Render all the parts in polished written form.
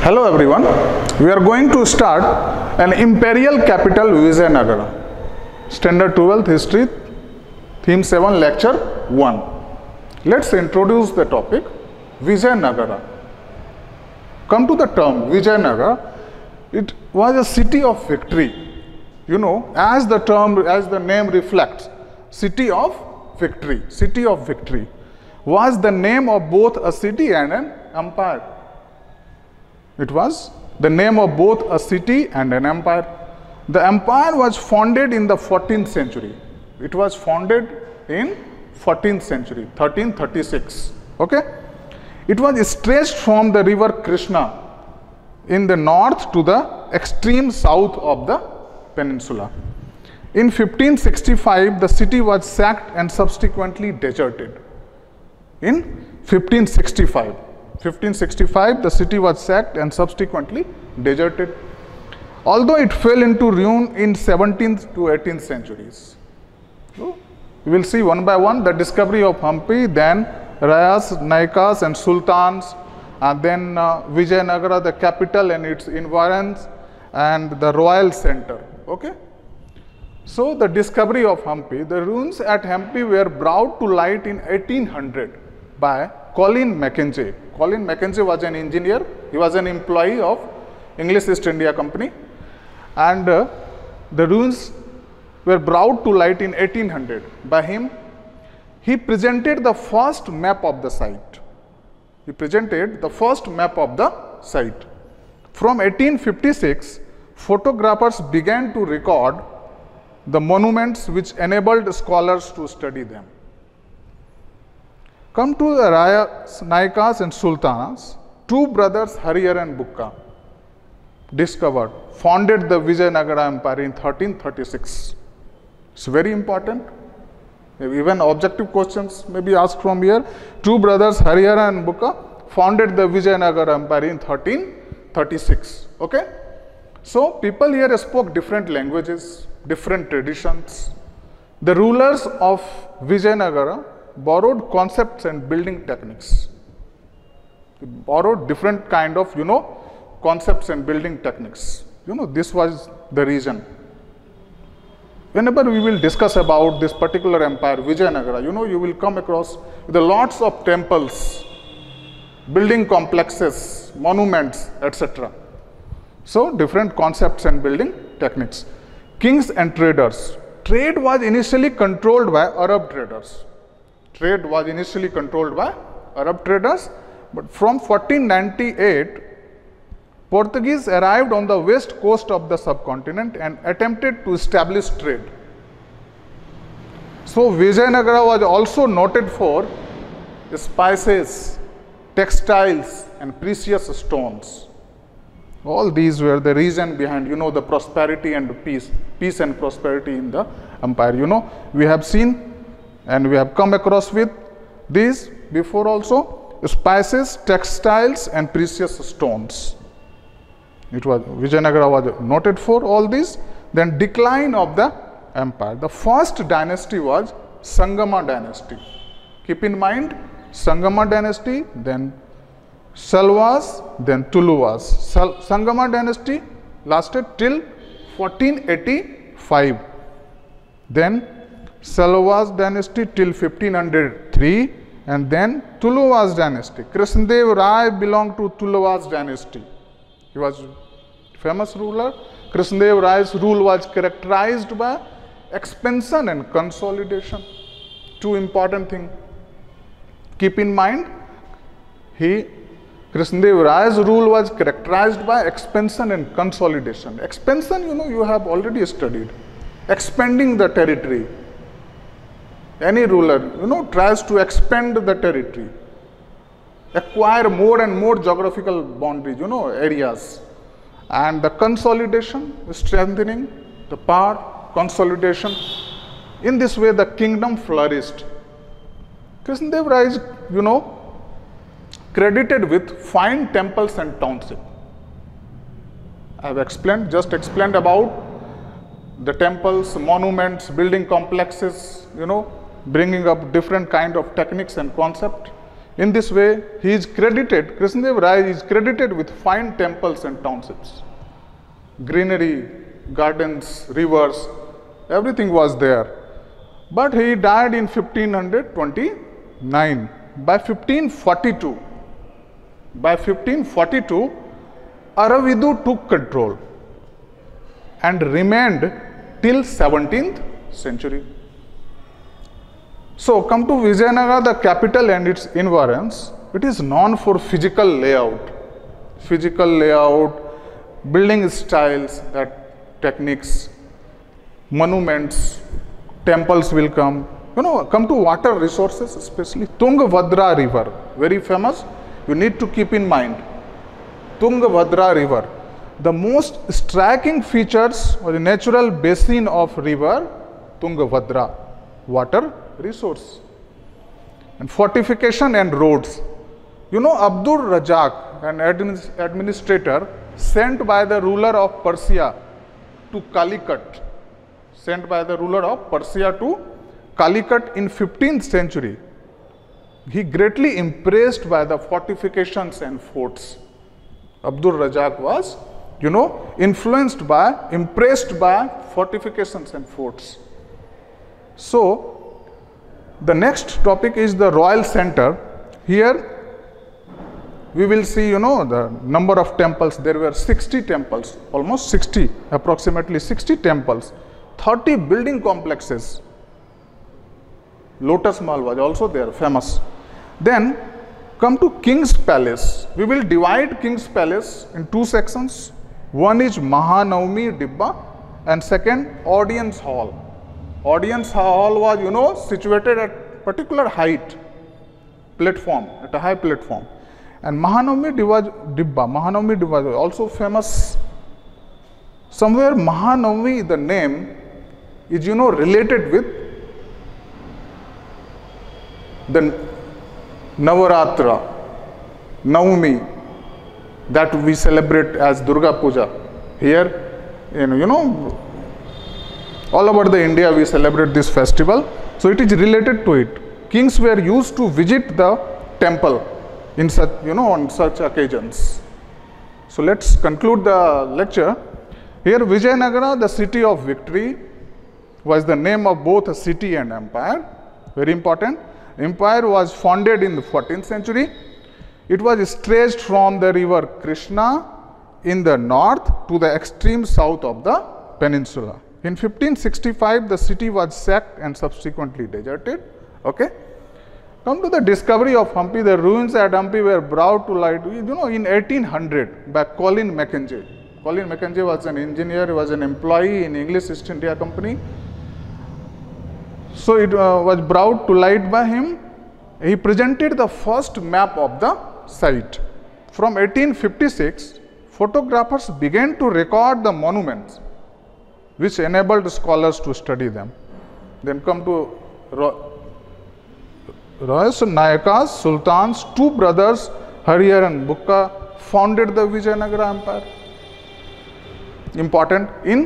Hello everyone, we are going to start an imperial capital Vijayanagara. Standard 12th History, Theme 7, Lecture 1. Let's introduce the topic Vijayanagara. Come to the term Vijayanagara, it was a city of victory. You know, as the name reflects, city of victory. City of victory was the name of both a city and an empire. It was the name of both a city and an empire. The empire was founded in the 14th century. It was founded in 14th century, 1336. Okay? It was stretched from the river Krishna in the north to the extreme south of the peninsula. In 1565, the city was sacked and subsequently deserted. In 1565, the city was sacked and subsequently deserted, although it fell into ruin in 17th to 18th centuries. So, we will see one by one the discovery of Hampi, then Rayas, Naikas and Sultans, and then Vijayanagara, the capital and its environs, and the royal center. Okay? So, the discovery of Hampi, the ruins at Hampi were brought to light in 1800 by Colin Mackenzie. Colin Mackenzie was an engineer. He was an employee of English East India Company, and the ruins were brought to light in 1800 by him. He presented the first map of the site. From 1856, photographers began to record the monuments which enabled scholars to study them. Come to the Rayas, Naikas and Sultanas. Two brothers, Harihar and Bukka, founded the Vijayanagara Empire in 1336. It's very important. Even objective questions may be asked from here. Two brothers, Harihar and Bukka, founded the Vijayanagara Empire in 1336. Okay? So, people here spoke different languages, different traditions. The rulers of Vijayanagara borrowed concepts and building techniques. They borrowed different kind of, concepts and building techniques. This was the reason. Whenever we will discuss about this particular empire, Vijayanagara, you will come across the lots of temples, building complexes, monuments, etc. So, different concepts and building techniques. Kings and traders. Trade was initially controlled by Arab traders. But from 1498, Portuguese arrived on the west coast of the subcontinent and attempted to establish trade. So, Vijayanagara was also noted for spices, textiles and precious stones. All these were the reason behind, the prosperity and peace and prosperity in the empire. We have seen and we have come across with these before also, spices, textiles and precious stones. Vijayanagara was noted for all these. Then decline of the empire. The first dynasty was Sangama dynasty. Keep in mind, Sangama dynasty, then Salwas, then Tuluvas. Sangama dynasty lasted till 1485. Then Salwas dynasty till 1503, and then Tuluvas dynasty. Krishnadev Rai belonged to Tuluvas dynasty. He was a famous ruler. Krishnadev Rai's rule was characterized by expansion and consolidation. Two important things. Keep in mind, Krishnadev Rai's rule was characterized by expansion and consolidation. Expansion, you have already studied. Expanding the territory. Any ruler, tries to expand the territory, acquire more and more geographical boundaries, areas. And the consolidation, strengthening the power, consolidation. In this way, the kingdom flourished. Krishnadev Rai is, credited with fine temples and township. I have just explained about the temples, monuments, building complexes, bringing up different kind of techniques and concept. In this way, he is credited, Krishnadeva Rai is credited with fine temples and townships. Greenery, gardens, rivers, everything was there. But he died in 1529. By 1542, Aravidu took control and remained till 17th century. So, come to Vijayanagara, the capital and its environs. It is known for physical layout, building styles, that techniques, monuments, temples will come. Come to water resources, especially Tungabhadra river, very famous. You need to keep in mind Tungabhadra river. The most striking features or the natural basin of river Tungabhadra, water resource. And fortification and roads. Abdul Razak, an administrator sent by the ruler of Persia to Calicut, in 15th century. He greatly impressed by the fortifications and forts. Abdul Razak was, impressed by fortifications and forts. So, the next topic is the royal center. Here, we will see, the number of temples. There were 60 temples, almost 60, approximately 60 temples, 30 building complexes. Lotus Mahal was also there, famous. Then, come to King's Palace. We will divide King's Palace in two sections. One is Mahanavami Dibba and second Audience Hall. Audience Hall was, situated at particular height, platform, at a high platform. And Mahanavami Dibba was also famous. Somewhere Mahanavami, the name is, related with the Navaratra, Navami, that we celebrate as Durga Puja. Here, all over the India we celebrate this festival. So it is related to it. Kings were used to visit the temple in such, on such occasions. So let's conclude the lecture. Here Vijayanagara, the city of victory, was the name of both a city and empire. Very important. Empire was founded in the 14th century. It was stretched from the river Krishna in the north to the extreme south of the peninsula. In 1565, the city was sacked and subsequently deserted. Okay. Come to the discovery of Hampi. The ruins at Hampi were brought to light, in 1800 by Colin Mackenzie. Colin Mackenzie was an engineer, he was an employee in English East India Company. So it was brought to light by him. He presented the first map of the site. From 1856, photographers began to record the monuments, which enabled scholars to study them. Then come to Royas Nayakas, Sultans, two brothers, Harihar and Bukka, founded the Vijayanagara Empire. Important, in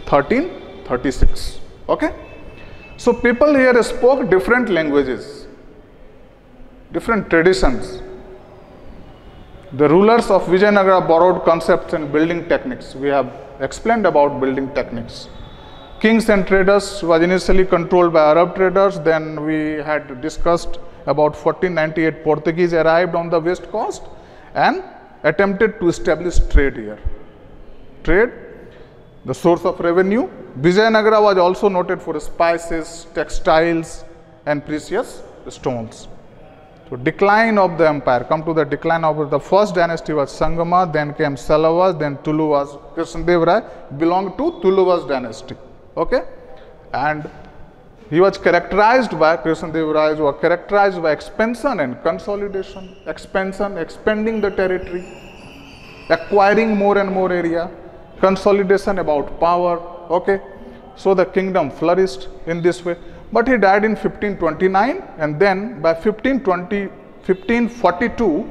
1336. Okay. So people here spoke different languages, different traditions. The rulers of Vijayanagara borrowed concepts and building techniques. We have explained about building techniques. Kings and traders was initially controlled by Arab traders. Then we had discussed about 1498 Portuguese arrived on the west coast and attempted to establish trade here. Trade, the source of revenue. Vijayanagara was also noted for spices, textiles and precious stones. So decline of the empire. Come to the decline of the first dynasty was Sangama, then came Salavas, then Tuluvas. Krishnadeva Rai belonged to Tuluvas dynasty. Okay, and he was characterized by Krishnadeva Rai was characterized by expansion and consolidation. Expansion, expanding the territory, acquiring more and more area. Consolidation about power. Okay, so the kingdom flourished in this way. But he died in 1529, and then by 1542,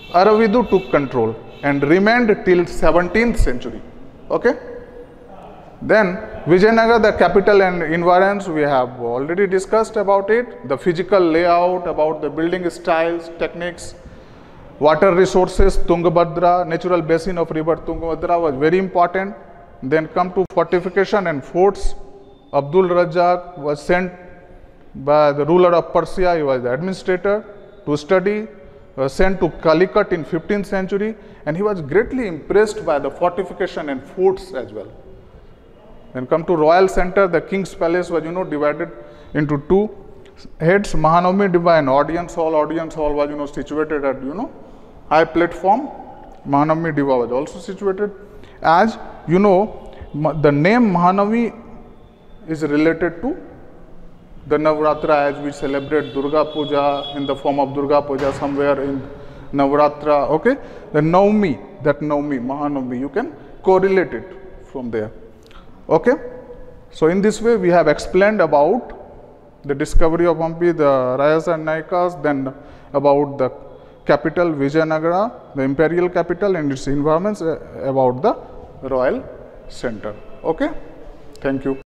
Aravidu took control and remained till 17th century. Okay. Then Vijayanagara, the capital and environs, we have already discussed about it. The physical layout, about the building styles, techniques, water resources, Tungabhadra, natural basin of river Tungabhadra was very important. Then come to fortification and forts. Abdul Razzaq was sent by the ruler of Persia, he was the administrator to study, was sent to Calicut in 15th century, and he was greatly impressed by the fortification and forts as well. Then come to royal center, the king's palace was divided into two heads, Mahanavami Diva and audience hall. Audience hall was situated at high platform. Mahanavami Diva was also situated. As the name Mahanavami is related to the Navratra, as we celebrate Durga Puja in the form of Durga Puja somewhere in Navratra. Okay, the Navami, that Navami, Mahanavami, you can correlate it from there. Okay, so in this way we have explained about the discovery of Hampi, the Rajas and Nayakas, then about the capital Vijayanagara, the imperial capital and its environments, about the royal center. Okay, thank you.